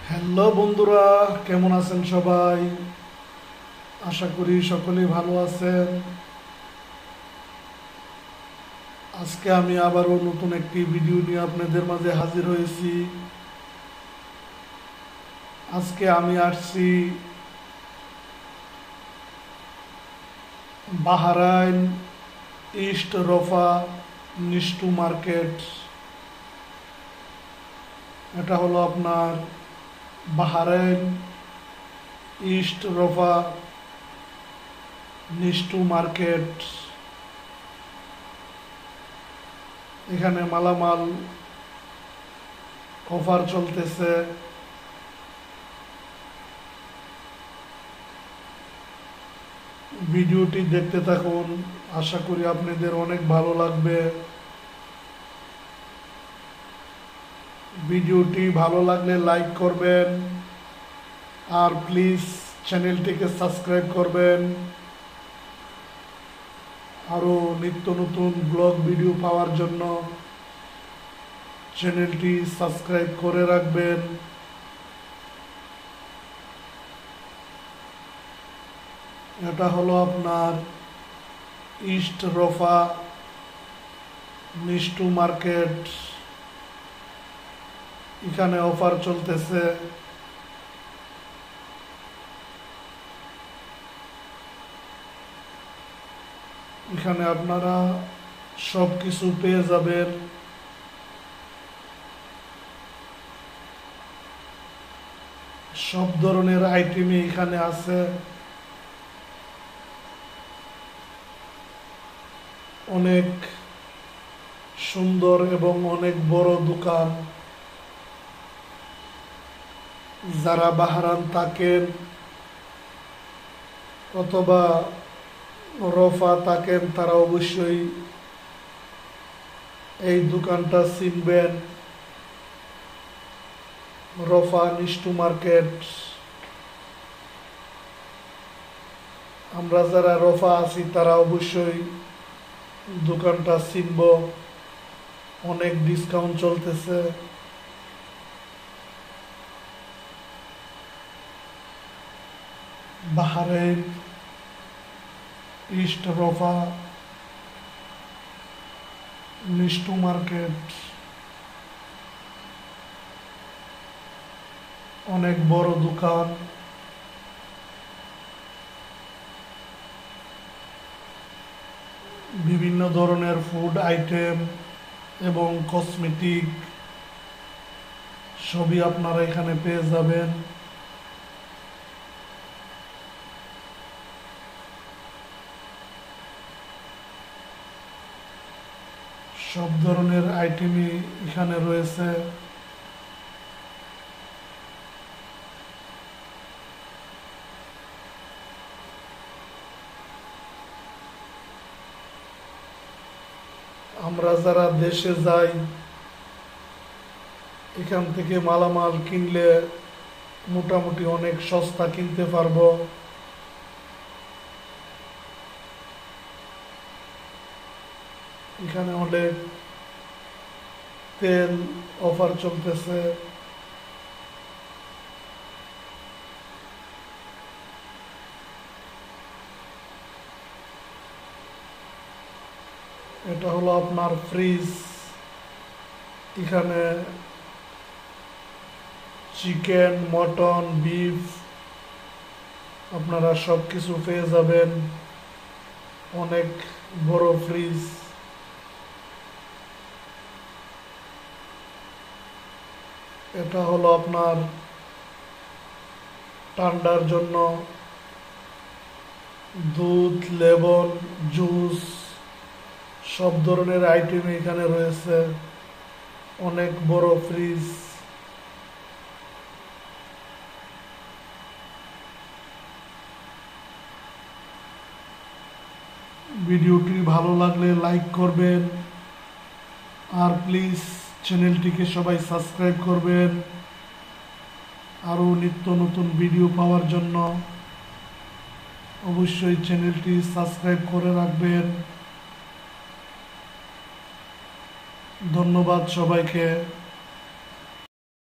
Hello বন্ধুরা, কেমন আছেন সবাই? আশা করি সকলেই ভালো আছেন। আজকে আমি আবারও নতুন একটি ভিডিও নিয়ে আপনাদের মাঝে হাজির হয়েছি। আজকে আমি আসছি বাহরাইন ইস্ট রফা নিস্টু মার্কেট। এটা হলো আপনার বাহরাইন ইস্ট রফা নিস্টু মার্কেট। এখানে মালামাল অফার চলতেছে। ভিডিওটি দেখতে থাকুন, আশা করি আপনাদের অনেক ভালো লাগবে। ভিডিওটি ভালো লাগলে লাইক করবেন আর প্লিজ চ্যানেলটিকে সাবস্ক্রাইব করবেন। আরও নিত্য নতুন ব্লগ ভিডিও পাওয়ার জন্য চ্যানেলটি সাবস্ক্রাইব করে রাখবেন। এটা হলো আপনার ইস্ট রফা নিস্টু মার্কেট। এখানে অফার চলতেছে। এখানে আপনারা সব কিছু পেয়ে যাবেন। সব ধরনের আইটেমই এখানে আছে। অনেক সুন্দর এবং অনেক বড় দোকান। যারা বাহরাইন থাকেন অথবা রফা থাকেন তারা অবশ্যই এই দোকানটা চিনবেন। রফা নিস্টু মার্কেট। আমরা যারা রফা আছি তারা অবশ্যই দোকানটা চিনব। অনেক ডিসকাউন্ট চলতেছে। বাহরাইন ইস্ট রফা নিস্টু মার্কেট অনেক বড় দোকান। বিভিন্ন ধরনের ফুড আইটেম এবং কসমেটিক সবই আপনারা এখানে পেয়ে যাবেন। সব ধরনের আইটেমই এখানে রয়েছে। আমরা যারা দেশে যাই এখান থেকে মালামাল কিনলে মোটামুটি অনেক সস্তা কিনতে পারবো। এখানে অনেক তেল অফার চলতেছে। এটা হলো আপনার ফ্রিজ। এখানে চিকেন, মটন, বিফ আপনারা সব কিছু পেয়ে যাবেন। অনেক বড় ফ্রিজ। এটা হলো আপনার ঠান্ডার জন্য দুধ, লেবন, জুস সব ধরনের আইটেম এখানে রয়েছে। অনেক বড় ফ্রিজ। ভিডিওটি ভালো লাগলে লাইক করবেন আর প্লিজ চ্যানেলটিকে সবাই সাবস্ক্রাইব করবেন। আরও নিত্য নতুন ভিডিও পাওয়ার জন্য অবশ্যই চ্যানেলটি সাবস্ক্রাইব করে রাখবেন। ধন্যবাদ সবাইকে।